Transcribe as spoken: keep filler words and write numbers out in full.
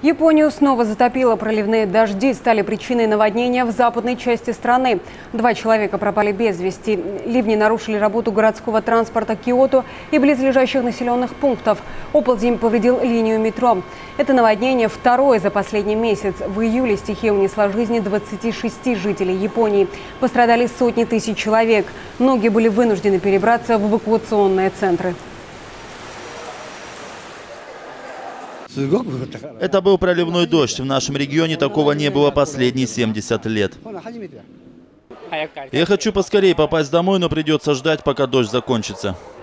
Японию снова затопило. Проливные дожди стали причиной наводнения в западной части страны. Два человека пропали без вести. Ливни нарушили работу городского транспорта Киото и близлежащих населенных пунктов. Оползень повредил линию метро. Это наводнение второе за последний месяц. В июле стихия унесла жизни двадцати шести жителей Японии. Пострадали сотни тысяч человек. Многие были вынуждены перебраться в эвакуационные центры. Это был проливной дождь. В нашем регионе такого не было последние семьдесят лет. Я хочу поскорее попасть домой, но придется ждать, пока дождь закончится.